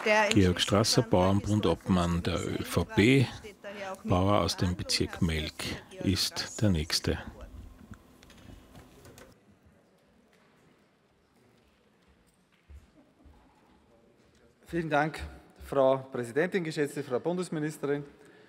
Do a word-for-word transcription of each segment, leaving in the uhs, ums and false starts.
Georg Strasser, Bauernbund, Obmann der ÖVP. Bauer aus dem Bezirk Melk ist der Nächste. Vielen Dank, Frau Präsidentin, geschätzte Frau Bundesministerin,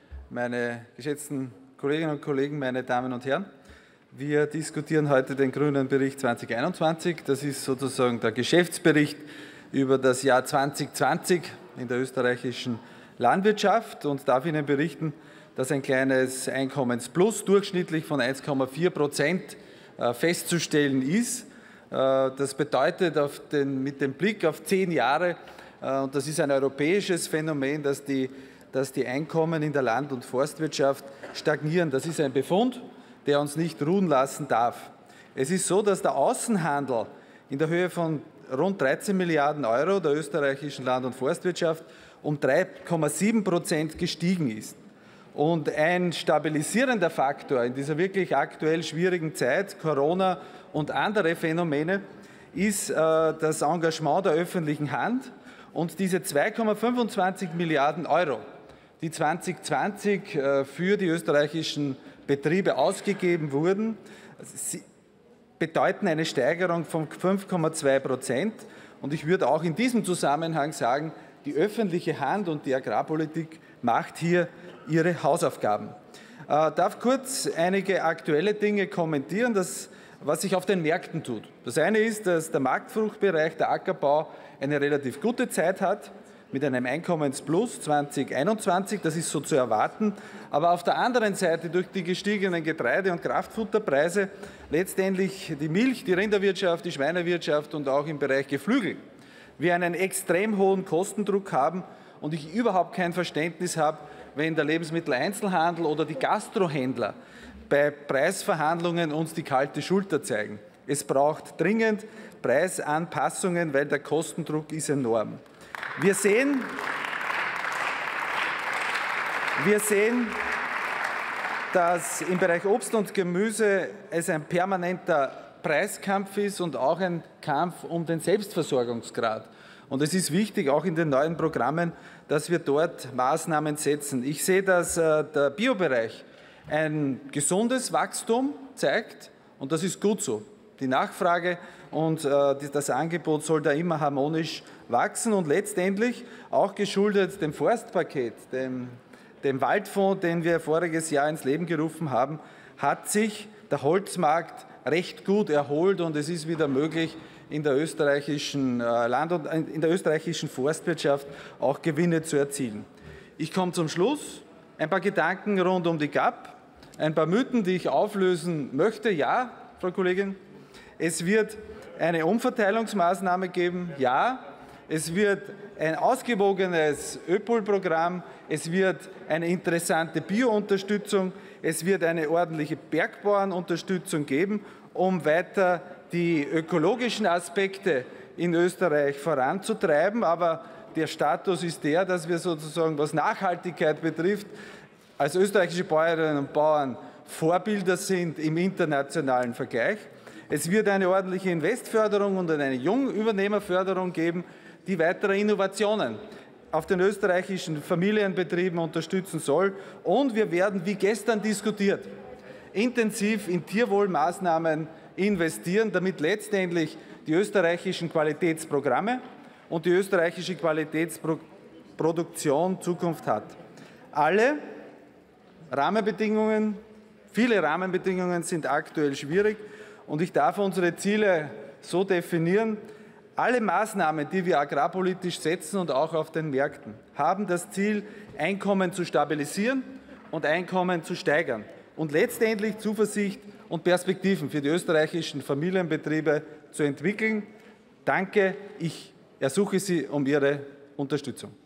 meine geschätzten Kolleginnen und Kollegen, meine Damen und Herren. Wir diskutieren heute den Grünen Bericht zweitausendeinundzwanzig. Das ist sozusagen der Geschäftsbericht über das Jahr zweitausendzwanzig in der österreichischen Landwirtschaft und darf Ihnen berichten, dass ein kleines Einkommensplus durchschnittlich von eins Komma vier Prozent festzustellen ist. Das bedeutet auf den, mit dem Blick auf zehn Jahre, und das ist ein europäisches Phänomen, dass die, dass die Einkommen in der Land- und Forstwirtschaft stagnieren. Das ist ein Befund, der uns nicht ruhen lassen darf. Es ist so, dass der Außenhandel in der Höhe von rund dreizehn Milliarden Euro der österreichischen Land- und Forstwirtschaft um drei Komma sieben Prozent gestiegen ist. Und ein stabilisierender Faktor in dieser wirklich aktuell schwierigen Zeit, Corona und andere Phänomene, ist äh, das Engagement der öffentlichen Hand und diese zwei Komma fünfundzwanzig Milliarden Euro, die zweitausendzwanzig äh, für die österreichischen Betriebe ausgegeben wurden, sie bedeuten eine Steigerung von fünf Komma zwei Prozent. Und ich würde auch in diesem Zusammenhang sagen, die öffentliche Hand und die Agrarpolitik macht hier ihre Hausaufgaben. Ich darf kurz einige aktuelle Dinge kommentieren, das, was sich auf den Märkten tut. Das eine ist, dass der Marktfruchtbereich, der Ackerbau, eine relativ gute Zeit hat, mit einem Einkommensplus zweitausendeinundzwanzig, das ist so zu erwarten. Aber auf der anderen Seite durch die gestiegenen Getreide- und Kraftfutterpreise letztendlich die Milch-, die Rinderwirtschaft, die Schweinewirtschaft und auch im Bereich Geflügel wir einen extrem hohen Kostendruck haben und ich überhaupt kein Verständnis habe, wenn der Lebensmitteleinzelhandel oder die Gastrohändler bei Preisverhandlungen uns die kalte Schulter zeigen. Es braucht dringend Preisanpassungen, weil der Kostendruck ist enorm. Wir sehen, wir sehen, dass im Bereich Obst und Gemüse es ein permanenter Preiskampf ist und auch ein Kampf um den Selbstversorgungsgrad. Und es ist wichtig, auch in den neuen Programmen, dass wir dort Maßnahmen setzen. Ich sehe, dass äh, der Biobereich ein gesundes Wachstum zeigt und das ist gut so. Die Nachfrage und äh, das Angebot soll da immer harmonisch wachsen und letztendlich auch geschuldet dem Forstpaket, dem, dem Waldfonds, den wir voriges Jahr ins Leben gerufen haben, hat sich der Holzmarkt recht gut erholt und es ist wieder möglich, in der österreichischen Land- und in der österreichischen Forstwirtschaft auch Gewinne zu erzielen. Ich komme zum Schluss. Ein paar Gedanken rund um die G A P, ein paar Mythen, die ich auflösen möchte. Ja, Frau Kollegin, es wird eine Umverteilungsmaßnahme geben. Ja, es wird ein ausgewogenes ÖPOL-Programm, es wird eine interessante Bio-Unterstützung, es wird eine ordentliche Bergbauernunterstützung geben, um weiter die ökologischen Aspekte in Österreich voranzutreiben. Aber der Status ist der, dass wir sozusagen, was Nachhaltigkeit betrifft, als österreichische Bäuerinnen und Bauern Vorbilder sind im internationalen Vergleich. Es wird eine ordentliche Investförderung und eine Jungübernehmerförderung geben, die weitere Innovationen auf den österreichischen Familienbetrieben unterstützen soll. Und wir werden, wie gestern diskutiert, intensiv in Tierwohlmaßnahmen investieren, damit letztendlich die österreichischen Qualitätsprogramme und die österreichische Qualitätsproduktion Zukunft hat. Alle Rahmenbedingungen, viele Rahmenbedingungen sind aktuell schwierig und ich darf unsere Ziele so definieren. Alle Maßnahmen, die wir agrarpolitisch setzen und auch auf den Märkten, haben das Ziel, Einkommen zu stabilisieren und Einkommen zu steigern und letztendlich Zuversicht und Perspektiven für die österreichischen Familienbetriebe zu entwickeln. Danke, ich ersuche Sie um Ihre Unterstützung.